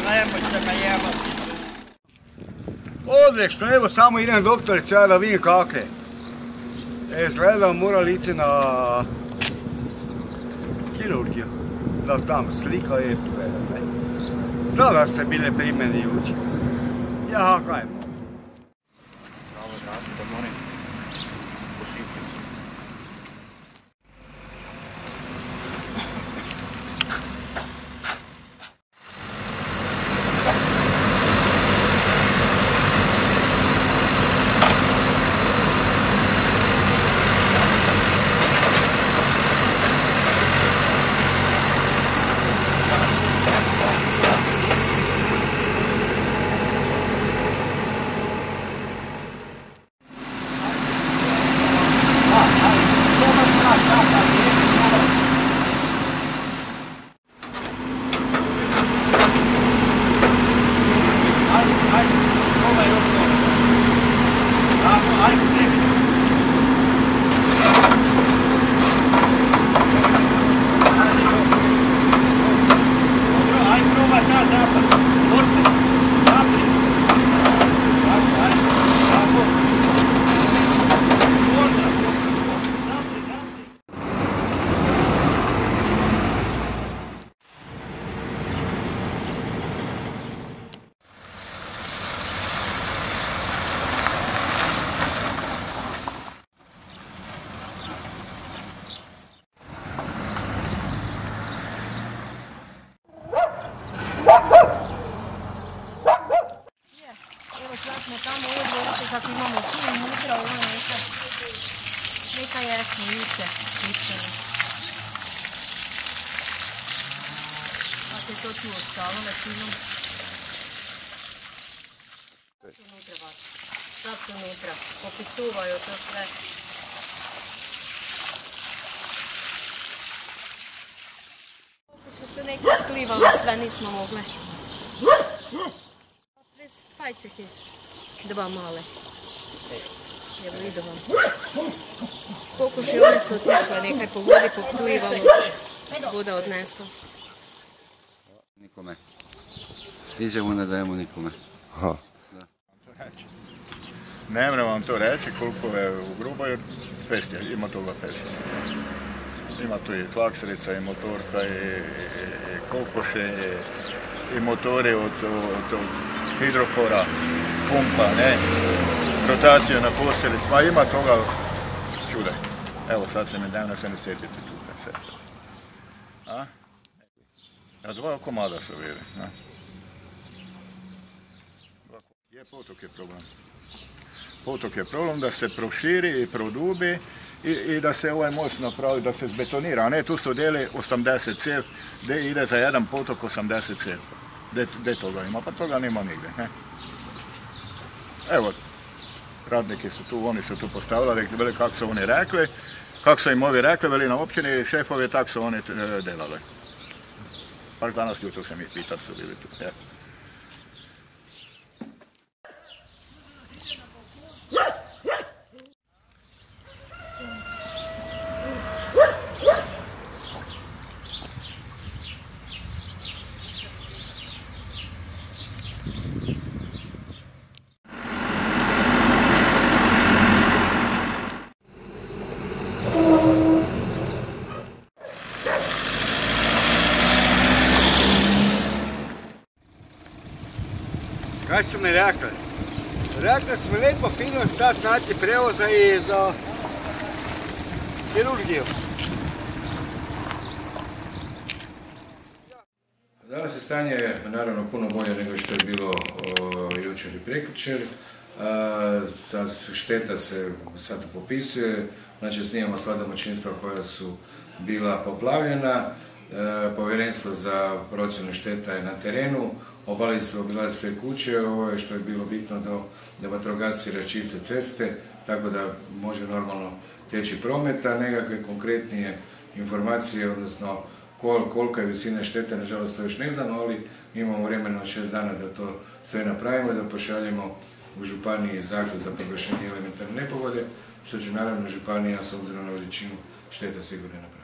nemojte me jebati. Odlično, evo samo idem doktorice, ja da vidim kakve. Izgleda morali iti na kirurgiju. Da tam slika je, zna da ste bile pri meni jučer. Ja, hajmo. Ako imamo tu unutra, ovo neka jasnovice. Ako je to tu ostalo, većinom. Sad su unutra vas. Sad su unutra. Popisuvaju to sve. Su se neki sklivali, sve nismo mogli. Pajce ti. Dva male. Evo vidu vam. Kokoši one su otišle, nekaj po vodi poplivalo. Voda odnesla. Nikome. Izjavu ne dajemo nikome. Ne moram vam to reći koliko je u grubo, jer festival, ima toga festival. Ima tu i klakserica, i motorka, i kokoše, i motori od hidropora, pumpa, ne, rotacija na postelji, pa ima toga čuda. Evo sad se mi dnevno se ne sjetiti tu koncepta. A dva komada su vidi. Potok je problem. Potok je problem da se proširi i produbi i da se ovaj most napravi, da se zbetonira, a ne tu su deli 80 cijev, gdje ide za jedan potok 80 cijev. Gdje toga ima? Pa toga nema nigdje. Ne? Evo, radniki su tu, oni su tu postavili, veli kako su oni rekli, kako su im ovi rekli, veli na općini šefovi, tako su oni delali. Baš danas jutro sam ih pitao, su bili tu. Kaj su mi rekli? Rekli su mi lijepo fino sad naći prevoza i za kirurgiju. Danas je stanje naravno puno bolje nego što je bilo jučer i prekjučer. Šteta se sad popisuje, znači snimamo sva domaćinstva koja su bila poplavljena. Povjerenstvo za procjenu šteta je na terenu, obilaze sve kuće, ovo je što je bilo bitno da vatrogasci raščiste ceste, tako da može normalno teći prometa. Nekakve konkretnije informacije, odnosno kolika je visina štete, nažalost to još ne znamo, ali imamo vremena od 6 dana da to sve napravimo i da pošaljemo u županiji zahtjev za proglašenje elementarne nepogode, što će naravno županija s obzirom na veličinu šteta sigurno napraviti.